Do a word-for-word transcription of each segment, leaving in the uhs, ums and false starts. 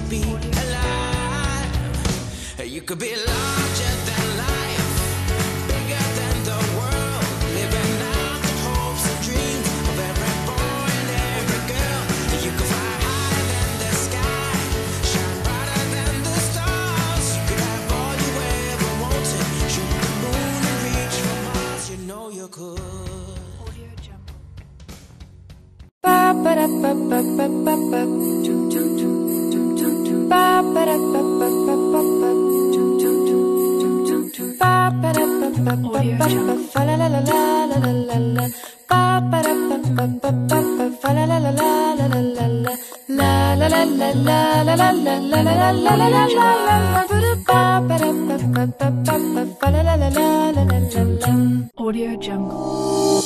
be alive. You could be larger than life, bigger than the world, living out the hopes and dreams of every boy and every girl. You could fly higher than the sky, shine brighter than the stars. You could have all you ever wanted, shoot the moon and reach for Mars. You know you could. Ba ba da ba ba ba ba ba, choo choo choo choo choo choo. Ba ba da ba ba ba ba ba, choo choo choo choo choo choo. Ba ba da ba ba ba ba ba, fa la la la la la la la la. Ba ba da ba ba ba ba ba, fa la la la la la la la la. La la la la la la la la la la la la la la la. Ba ba da ba ba ba ba ba, fa la la la la la la la la. Audio Jungle.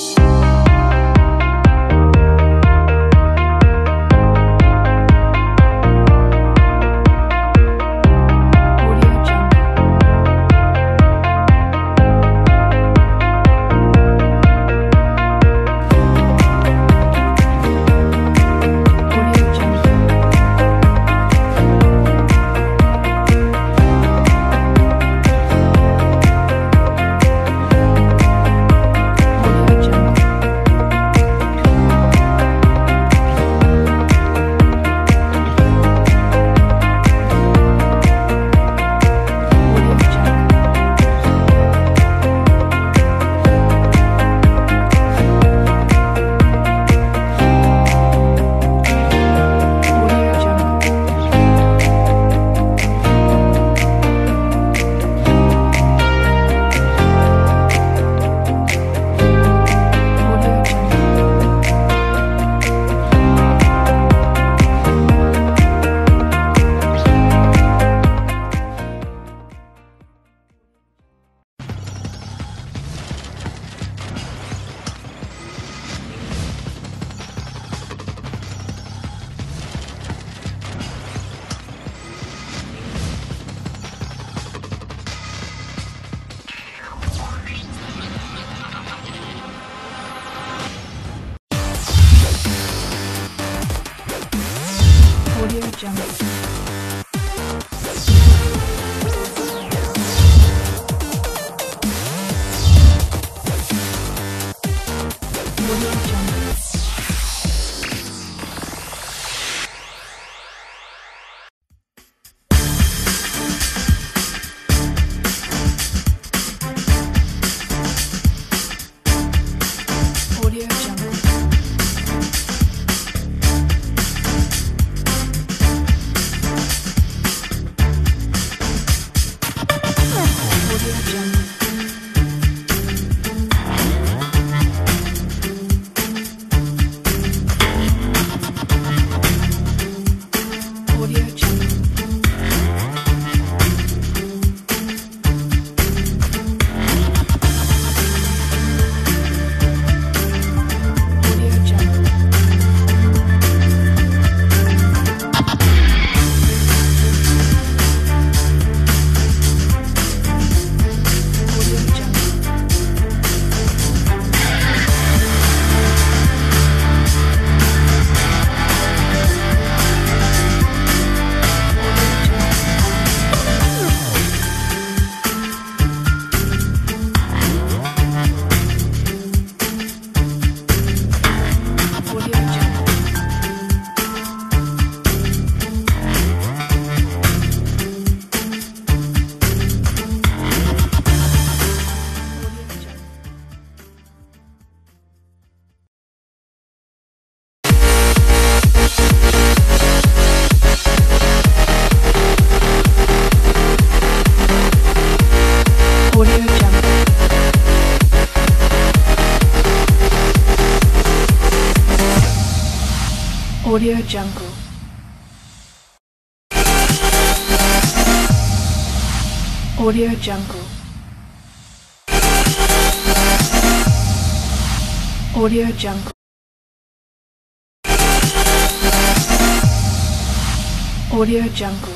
Audio Jungle. Audio Jungle. Audio Jungle. Audio Jungle. Audio Jungle.